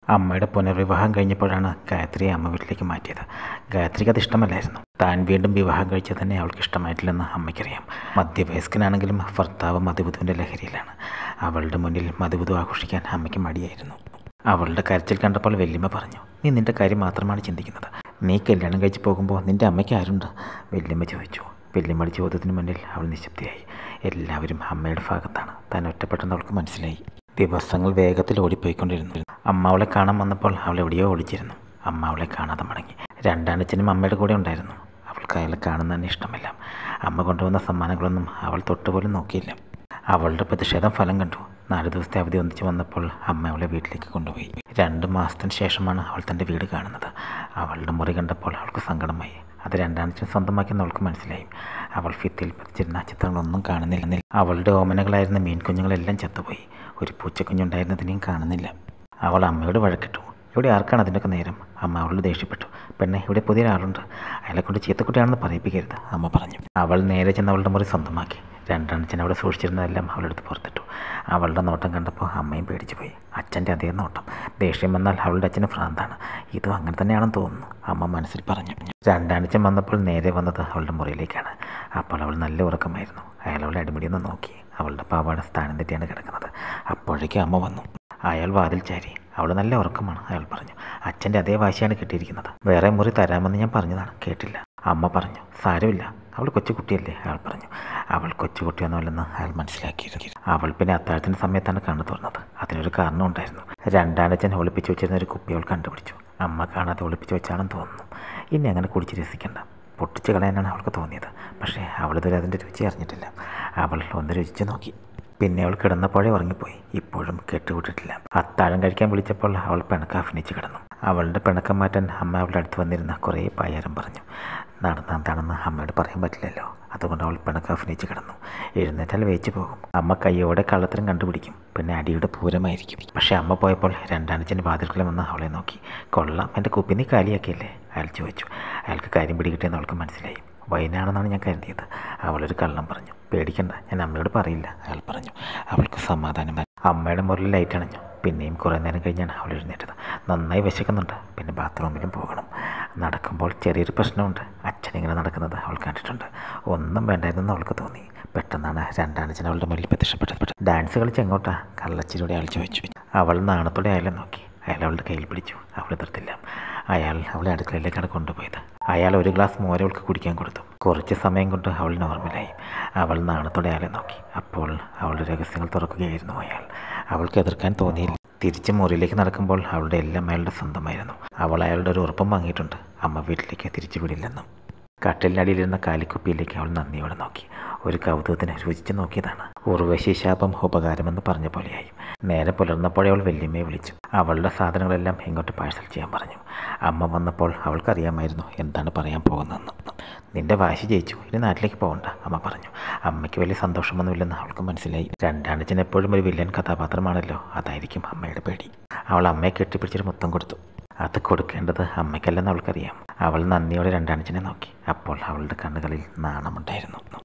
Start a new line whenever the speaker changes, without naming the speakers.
അമ്മയുടെ പുനർവിവാഹം കഴിഞ്ഞപ്പോഴാണ് ഗായത്രിയെ അമ്മ വീട്ടിലേക്ക് മാറ്റിയത്. ഗായത്രിക്ക് അത് ഇഷ്ടമല്ലായിരുന്നു. താൻ വീണ്ടും വിവാഹം കഴിച്ചത് തന്നെ അവൾക്ക് ഇഷ്ടമായിട്ടില്ലെന്ന് അമ്മയ്ക്കറിയാം. മധ്യവയസ്കനാണെങ്കിലും ഭർത്താവ് മധുബുധുവിൻ്റെ ലഹരിയിലാണ്. അവളുടെ മുന്നിൽ മധുബുധു ആഘോഷിക്കാൻ അമ്മയ്ക്ക് മടിയായിരുന്നു. അവളുടെ കരച്ചിൽ കണ്ടപ്പോൾ വല്യമ്മ പറഞ്ഞു, നീ നിൻ്റെ കാര്യം മാത്രമാണ് ചിന്തിക്കുന്നത്. നീ കല്യാണം കഴിച്ച് പോകുമ്പോൾ നിൻ്റെ അമ്മയ്ക്ക് ആരുണ്ട്? വല്യമ്മ ചോദിച്ചു. വല്യമ്മയുടെ ചോദ്യത്തിന് മുന്നിൽ അവൾ നിശബ്ദയായി. എല്ലാവരും അമ്മയുടെ ഭാഗത്താണ്. താൻ ഒറ്റപ്പെട്ടെന്ന് അവൾക്ക് മനസ്സിലായി. ദിവസങ്ങൾ വേഗത്തിൽ ഓടിപ്പോയിക്കൊണ്ടിരുന്നു. അമ്മ അവളെ കാണാൻ വന്നപ്പോൾ അവൾ എവിടെയോ ഓടിച്ചിരുന്നു. അമ്മ അവളെ കാണാതെ മടങ്ങി. രണ്ടാനച്ഛനും അമ്മയുടെ കൂടെ ഉണ്ടായിരുന്നു. അവൾക്ക് അയാളെ കാണുന്ന തന്നെ ഇഷ്ടമില്ല. അമ്മ കൊണ്ടുവന്ന സമ്മാനങ്ങളൊന്നും അവൾ തൊട്ടുപോലും നോക്കിയില്ല. അവളുടെ പ്രതിഷേധം ഫലം കണ്ടു. 4 ദിവസത്തെ അവധി ഒന്നിച്ച് വന്നപ്പോൾ അമ്മ അവളെ വീട്ടിലേക്ക് കൊണ്ടുപോയി. 2 മാസത്തിന് ശേഷമാണ് അവൾ തൻ്റെ വീട് കാണുന്നത്. അവളുടെ മുറി കണ്ടപ്പോൾ അവൾക്ക് സങ്കടമായി. അത് രണ്ടാനച്ഛൻ സ്വന്തമാക്കിയെന്ന് അവൾക്ക് മനസ്സിലായി. അവൾ ഭിത്തിയിൽ പതിച്ചിരുന്ന ചിത്രങ്ങളൊന്നും കാണുന്നില്ല. അവളുടെ ഓമനകളായിരുന്ന മീൻകുഞ്ഞുങ്ങളെല്ലാം ചത്തുപോയി. ഒരു പൂച്ചക്കുഞ്ഞുണ്ടായിരുന്നതിനെയും കാണുന്നില്ല. അവൾ അമ്മയോട് വഴക്കിട്ടു. ഇവിടെ ആർക്കാണ് അതിൻ്റെയൊക്കെ നേരം? അമ്മ അവളോട് ദേഷ്യപ്പെട്ടു. പെണ്ണെ, ഇവിടെ പുതിയൊരാളുണ്ട്. അയാളെ കൊണ്ട് ചീത്തക്കുട്ടിയാണെന്ന് പറയിപ്പിക്കരുത്, അമ്മ പറഞ്ഞു. അവൾ നേരെ ചെന്ന് അവളുടെ മുറി സ്വന്തമാക്കി. രണ്ടാനച്ഛൻ അവിടെ സൂക്ഷിച്ചിരുന്നതെല്ലാം അവളെടുത്ത് പുറത്തിട്ടു. അവളുടെ നോട്ടം കണ്ടപ്പോൾ അമ്മയും പേടിച്ചു പോയി. അച്ഛൻ്റെ അതേ നോട്ടം. ദേഷ്യം വന്നാൽ അവളുടെ അച്ഛന് ഭ്രാന്താണ്. ഇതും അങ്ങനെ തന്നെയാണെന്ന് തോന്നുന്നു, അമ്മ മനസ്സിൽ പറഞ്ഞു. രണ്ടാനച്ഛൻ വന്നപ്പോൾ നേരെ വന്നത് അവളുടെ മുറിയിലേക്കാണ്. അപ്പോൾ അവൾ നല്ല ഉറക്കമായിരുന്നു. അയാൾ അവളെ അടിമുടിയൊന്ന് നോക്കി. അവളുടെ പാവാട സ്ഥാനം തെറ്റിയാണ് കിടക്കുന്നത്. അപ്പോഴേക്കും അമ്മ വന്നു. അയാൾ വാതിൽ ചാരി. അവൾ നല്ല ഉറക്കമാണ്, അയാൾ പറഞ്ഞു. അച്ഛൻ്റെ അതേ വാശിയാണ് കിട്ടിയിരിക്കുന്നത്. വേറെ മുറി തരാമെന്ന് ഞാൻ പറഞ്ഞതാണ്, കേട്ടില്ല. അമ്മ പറഞ്ഞു. സാരമില്ല, അവൾ കൊച്ചുകുട്ടിയല്ലേ, അയാൾ പറഞ്ഞു. അവൾ കൊച്ചുകുട്ടിയൊന്നുമല്ലെന്ന് അയാൾ മനസ്സിലാക്കിയിരുന്നു. അവൾ പിന്നെ അത്താഴത്തിൻ്റെ സമയത്താണ് കണ്ണു തുറന്നത്. അതിനൊരു കാരണം ഉണ്ടായിരുന്നു. രണ്ടാനച്ഛൻ ഒളിപ്പിച്ചു വെച്ചിരുന്ന ഒരു കുപ്പി അവൾ കണ്ടുപിടിച്ചു. അമ്മ കാണാതെ ഒളിപ്പിച്ചു വെച്ചാണെന്ന് തോന്നുന്നു. ഇനി അങ്ങനെ കുടിച്ച് രസിക്കണ്ട. പൊട്ടിച്ച് കളയാനാണ് അവൾക്ക് തോന്നിയത്. പക്ഷേ അവളിതുവരെ അതിൻ്റെ രുചി അറിഞ്ഞിട്ടില്ല. അവൾ ഒന്ന് രുചിച്ച് നോക്കി. പിന്നെ അവൾ കിടന്നപ്പോഴേ ഉറങ്ങിപ്പോയി. ഇപ്പോഴും കെട്ടുവിട്ടിട്ടില്ല. അത്താഴം കഴിക്കാൻ വിളിച്ചപ്പോൾ അവൾ പിണക്കം അഭിനയിച്ച് കിടന്നു. അവളുടെ പിണക്കം മാറ്റാൻ അമ്മ അവളുടെ അടുത്ത് വന്നിരുന്ന കുറേ പായാരം പറഞ്ഞു. നടന്നെന്താണെന്ന് അമ്മയോട് പറയാൻ പറ്റില്ലല്ലോ. അതുകൊണ്ട് അവൾ പിണക്കം അഭിനയിച്ച് കിടന്നു. എഴുന്നേറ്റാൽ വേച്ചു പോകും. അമ്മ കയ്യോടെ കള്ളത്തരം കണ്ടുപിടിക്കും. പിന്നെ അടിയുടെ പൂരമായിരിക്കും. പക്ഷേ അമ്മ പോയപ്പോൾ രണ്ടാനച്ഛന് വാതിൽക്കലം വന്ന് അവളെ നോക്കി. കൊള്ളാം, എൻ്റെ കുപ്പി നീ കാലിയാക്കിയല്ലേ, അയാൾ ചോദിച്ചു. അയാൾക്ക് കാര്യം പിടികിട്ടിയെന്ന് അവൾക്ക് മനസ്സിലായി. വൈനാണെന്നാണ് ഞാൻ കരുതിയത്, അവളൊരു കള്ളം പറഞ്ഞു. പേടിക്കണ്ട, ഞാൻ അമ്മയോട് പറയില്ല, അയാൾ പറഞ്ഞു. അവൾക്ക് സമാധാനമായി. അമ്മയുടെ മുറിയിൽ ലൈറ്റ് അണഞ്ഞു. പിന്നെയും കുറേ നേരം കഴിഞ്ഞാണ് അവൾ എഴുന്നേറ്റത്. നന്നായി വിശക്കുന്നുണ്ട്. പിന്നെ ബാത്റൂമിലും പോകണം. നടക്കുമ്പോൾ ചെറിയൊരു പ്രശ്നമുണ്ട്. അച്ഛനിങ്ങനെ നടക്കുന്നത് അവൾ കണ്ടിട്ടുണ്ട്. ഒന്നും വേണ്ടായിരുന്നെന്ന് അവൾക്ക് തോന്നി. പെട്ടെന്നാണ് രണ്ടാനച്ഛൻ അവളുടെ മുന്നിൽ പ്രത്യക്ഷപ്പെട്ടത്. ഡാൻസ് കളിച്ച് എങ്ങോട്ടാ, കള്ളച്ചിരിയോടെ അയാൾ ചോദിച്ചു. അവൾ നാണത്തോടെ അയാളെ നോക്കി. അയാൾ അവളുടെ കയ്യിൽ പിടിച്ചു. അവൾ എതിർത്തില്ല. അയാൾ അവളെ അടുക്കളയിലേക്കാണ് കൊണ്ടുപോയത്. അയാൾ ഒരു ഗ്ലാസ് മോര് അവൾക്ക് കുടിക്കാൻ കൊടുത്തു. കുറച്ച് സമയം കൊണ്ട് അവൾ നോർമലായി. അവൾ നാണത്തോടെ അയാളെ നോക്കി. അപ്പോൾ അവളുടെ രഹസ്യങ്ങൾ തുറക്കുകയായിരുന്നു അയാൾ. അവൾക്ക് എതിർക്കാൻ തോന്നിയില്ല. തിരിച്ച് മുറിയിലേക്ക് നടക്കുമ്പോൾ അവളുടെ എല്ലാം അയാളുടെ സ്വന്തമായിരുന്നു. അവൾ അയാളുടെ ഒരു ഉറപ്പും വാങ്ങിയിട്ടുണ്ട്, അമ്മ വീട്ടിലേക്ക് തിരിച്ചു വിടില്ലെന്നും. കട്ടിലിനടിയിലിരുന്ന കാലിക്കുപ്പിയിലേക്ക് അവൾ നന്ദിയോടെ നോക്കി. ഒരു കൗതുകത്തിന് രുചിച്ച് നോക്കിയതാണ്. ഉർവശി ശാപം ഉപകാരമെന്ന് പറഞ്ഞ പോലെയായി. നേരെ പുലർന്നപ്പോഴേ അവൾ വല്യമ്മയെ വിളിച്ചു. അവളുടെ സാധനങ്ങളെല്ലാം ഇങ്ങോട്ട് പാഴ്സൽ ചെയ്യാൻ പറഞ്ഞു. അമ്മ വന്നപ്പോൾ അവൾക്കറിയാമായിരുന്നു എന്താണ് പറയാൻ പോകുന്നതെന്ന്. നിന്റെ വാശി ജയിച്ചു, ഇനി നാട്ടിലേക്ക് പോകണ്ട, അമ്മ പറഞ്ഞു. അമ്മയ്ക്ക് വലിയ സന്തോഷമൊന്നുമില്ലെന്ന് അവൾക്ക് മനസ്സിലായി. രണ്ടാനച്ഛൻ എപ്പോഴും ഒരു വില്ലൻ കഥാപാത്രമാണല്ലോ, അതായിരിക്കും അമ്മയുടെ പേടി. അവൾ അമ്മയെ കെട്ടിപ്പിടിച്ചൊരു മുത്തം കൊടുത്തു. അത് കൊടുക്കേണ്ടത് അമ്മയ്ക്കല്ലെന്ന് അവൾക്കറിയാം. അവൾ നന്ദിയോടെ രണ്ടാനച്ഛനെ നോക്കി. അപ്പോൾ അവളുടെ കണ്ണുകളിൽ നാണമുണ്ടായിരുന്നു.